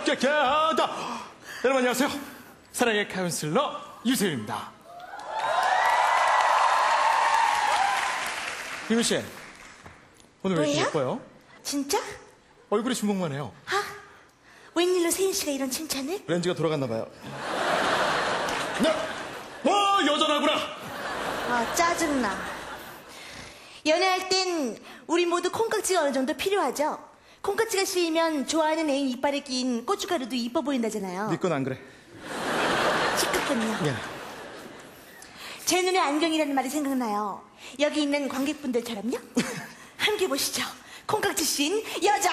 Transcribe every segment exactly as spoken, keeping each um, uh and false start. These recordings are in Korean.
캬캬다. 여러분 안녕하세요. 사랑의 카운슬러 유세윤입니다. 유미 씨, 오늘 왜 이렇게 예뻐요? 진짜? 얼굴이 주먹만 해요. 아, 웬일로 세윤 씨가 이런 칭찬을? 렌즈가 돌아갔나 봐요. 네, 와 여전하구나. 아, 짜증나. 연애할 땐 우리 모두 콩깍지가 어느 정도 필요하죠. 콩깍지가 씌이면 좋아하는 애인 이빨에 낀 고춧가루도 이뻐 보인다잖아요. 네 건 안 그래. 시끄럽군요. 예. 제 눈에 안경이라는 말이 생각나요. 여기 있는 관객분들처럼요. 함께 보시죠. 콩깍지 씌인 여자.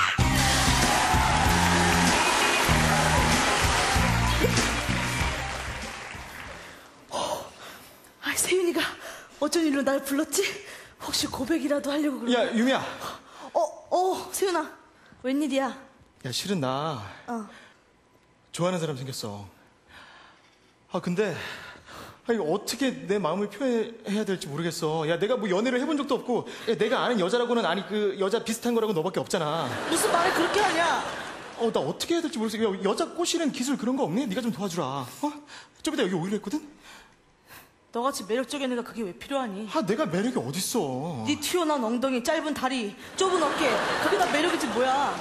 아, 세윤이가 어쩐 일로 날 불렀지? 혹시 고백이라도 하려고 그러나? 야 유미야. 어, 어, 세윤아. 웬일이야? 야 실은 나 어. 좋아하는 사람 생겼어. 아 근데 아니, 어떻게 내 마음을 표현해야 될지 모르겠어. 야 내가 뭐 연애를 해본 적도 없고, 야, 내가 아는 여자라고는 아니 그 여자 비슷한 거라고 너밖에 없잖아. 무슨 말을 그렇게 하냐? 어 나 어떻게 해야 될지 모르겠어. 야, 여자 꼬시는 기술 그런 거 없니? 네가 좀 도와주라. 어? 좀 이따 여기 오기로 했거든. 너같이 매력적인 애가 그게 왜 필요하니? 아 내가 매력이 어딨어. 네 튀어나온 엉덩이, 짧은 다리, 좁은 어깨, 그게 다 매력이지 뭐야.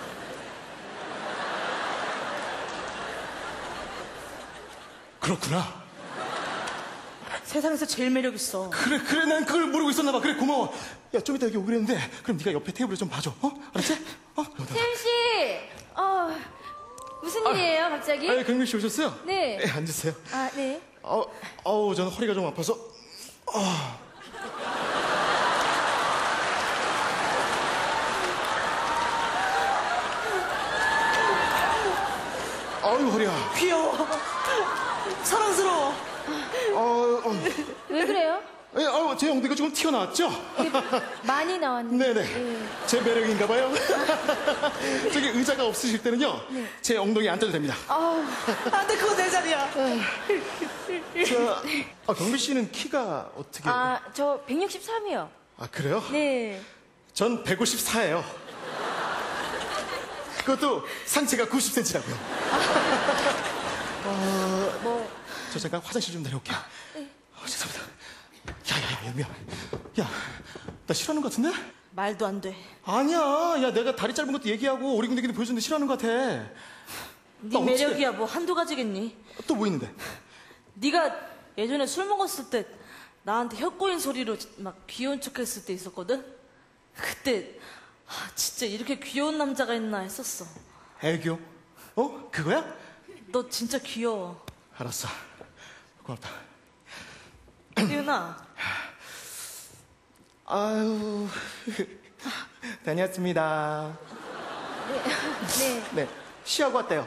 그렇구나. 세상에서 제일 매력 있어. 그래 그래 난 그걸 모르고 있었나 봐. 그래 고마워. 야 좀 이따 여기 오기로 했는데 그럼 네가 옆에 테이블에 좀 봐줘. 어? 알았지? 어? 세윤 씨, 어, 무슨 일이에요, 갑자기? 아, 경민 씨 오셨어요? 네. 네, 앉으세요. 아, 네. 어, 어우, 저는 허리가 좀 아파서. 어. 아유, 허리야. 귀여워. 사랑스러워. 어, 어. 왜 그래요? 예, 어, 제 엉덩이가 조금 튀어나왔죠? 많이 나왔는데. 네네. 네. 제 매력인가 봐요. 저기 의자가 없으실 때는요, 네. 제 엉덩이 앉아도 됩니다. 아, 안 돼, 그거 내 자리야. 저, 아, 경민 씨는 키가 어떻게. 아, 아, 저 백육십삼이요. 그래요? 네. 전 백오십사예요. 그것도 상체가 구십 센티미터라고요. 어, 뭐, 저 잠깐 화장실 좀 다녀올게요. 네. 어, 죄송합니다. 야, 야, 야, 여미야. 야, 나 싫어하는 것 같은데? 말도 안 돼. 아니야. 야, 내가 다리 짧은 것도 얘기하고 오리궁뎅이도 보여줬는데 싫어하는 것 같아. 네 어떻게- 매력이야 뭐 한두 가지겠니? 또 뭐 있는데? 네가 예전에 술 먹었을 때 나한테 혀 꼬인 소리로 막 귀여운 척 했을 때 있었거든? 그때 아, 진짜 이렇게 귀여운 남자가 있나 했었어. 애교? 어? 그거야? 너 진짜 귀여워. 알았어. 고맙다. 세윤아. 아유. 다녀왔습니다. 네. 네. 쉬하고 왔대요.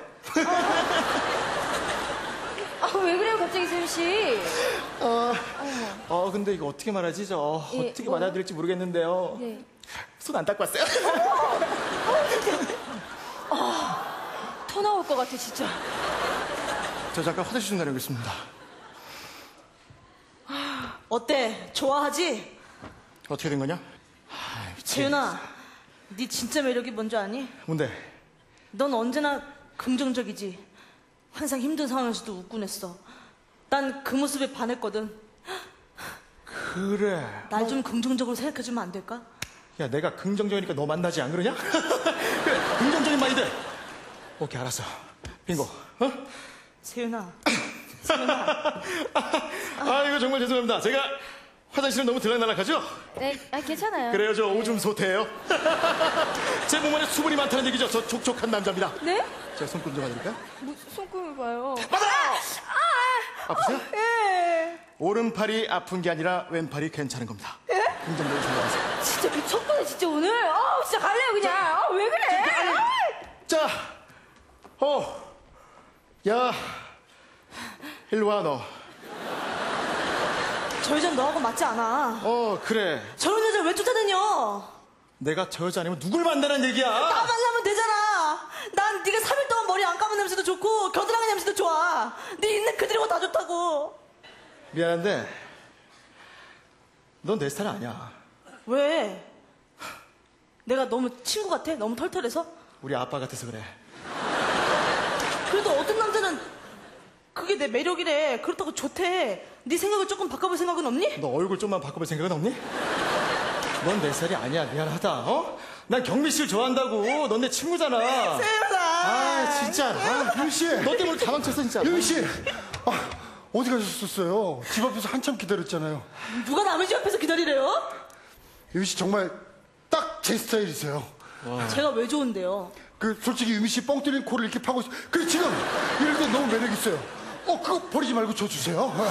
아, 왜 그래요, 갑자기 세윤 씨? 어, 어, 근데 이거 어떻게 말하지? 저 어, 예, 어떻게 뭐요? 받아들일지 모르겠는데요. 네. 손 안 닦고 왔어요. 토 나올 것 같아, 진짜. 저 잠깐 화장실 좀 다녀오겠습니다. 어때? 좋아하지? 어떻게 된 거냐? 아, 미치겠네. 세윤아, 네 진짜 매력이 뭔지 아니? 뭔데? 넌 언제나 긍정적이지. 항상 힘든 상황에서도 웃곤 했어. 난 그 모습에 반했거든. 그래. 날 좀 긍정적으로 생각해주면 안 될까? 야, 내가 긍정적이니까 너 만나지 안 그러냐? 그래, 긍정적인 마인드. 오케이, 알았어. 빙고. 어? 세윤아. 세윤아. 아, 이거 정말 죄송합니다. 제가 화장실을 너무 들락날락하죠? 네, 아, 괜찮아요. 그래요, 저 오줌 소태예요. 제 몸 안에 수분이 많다는 얘기죠. 저 촉촉한 남자입니다. 네? 제가 손금 좀 해드릴까요? 무슨 손금을 봐요. 맞아! 아프세요? 예. 오른팔이 아픈 게 아니라 왼팔이 괜찮은 겁니다. 예? 긍정적으로 생각하세요. 진짜 미쳤구나, 진짜 오늘. 아, 진짜 갈래요, 그냥. 아, 왜 그래? 자, 어, 야, 일로 와, 너. 저 여자는 너하고 맞지 않아. 어, 그래. 저런 여자 왜 쫓아다녀? 내가 저 여자 아니면 누굴 만나라는 얘기야? 나 만나면 되잖아. 난 네가 삼 일 동안 머리 안 감은 냄새도 좋고 겨드랑이 냄새도 좋아. 네 있는 그대로가 다 좋다고. 미안한데, 넌 내 스타일 아니야. 왜? 내가 너무 친구 같아? 너무 털털해서? 우리 아빠 같아서 그래. 그래도 어떤 남자는 그게 내 매력이래. 그렇다고 좋대. 네 생각을 조금 바꿔볼 생각은 없니? 너 얼굴 좀만 바꿔볼 생각은 없니? 넌 내 스타일이 아니야. 미안하다. 어? 난 경미 씨를 좋아한다고. 넌 내 친구잖아. 세연아. 아 진짜. 아, 유미 씨, 너 때문에 다 망쳤어 진짜. 유미 씨, 아, 어디 가셨었어요? 집 앞에서 한참 기다렸잖아요. 누가 남의 집 앞에서 기다리래요? 유미 씨 정말 딱 제 스타일이세요. 제가 왜 좋은데요? 그 솔직히 유미 씨 뻥 뚫린 코를 이렇게 파고 있... 그 지금 이럴 때 너무 매력 있어요. 어 그거 버리지 말고 줘 주세요. 어.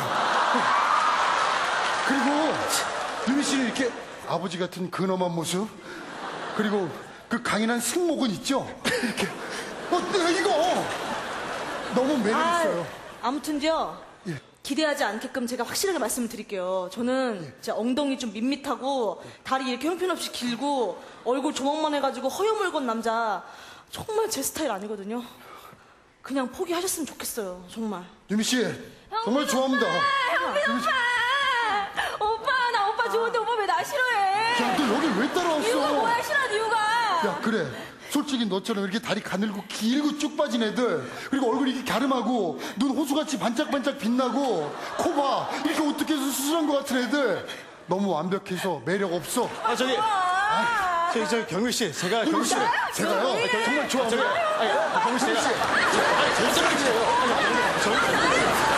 그리고 유미 씨는 이렇게 아버지 같은 근엄한 모습, 그리고 그 강인한 승모근 있죠? 이렇게 어 내가 이거 너무 매력 있어요. 아, 아무튼요. 예. 기대하지 않게끔 제가 확실하게 말씀을 드릴게요. 저는 제 엉덩이 좀 밋밋하고 다리 이렇게 형편없이 길고 얼굴 조망만 해가지고 허여멀건 남자 정말 제 스타일 아니거든요. 그냥 포기하셨으면 좋겠어요. 정말. 유미 씨 정말 좋아합니다. 형빈 오빠! 오빠, 나 오빠 좋은데 오빠 왜 나 싫어해? 야, 너 여기 왜 따라왔어? 이유가 뭐야, 싫어하는 이유가? 야, 그래. 솔직히 너처럼 이렇게 다리 가늘고 길고 쭉 빠진 애들, 그리고 얼굴이 이렇게 갸름하고 눈 호수같이 반짝반짝 빛나고 코 봐 이렇게 어떻게 해서 수술한 것 같은 애들 너무 완벽해서 매력 없어. 아 저기. 아, 저기 저기 경미 씨. 제가 경미 씨를. 제가요 정말 좋아합니다. 아니 경미 씨. 제가. 아니 저 사람이에요.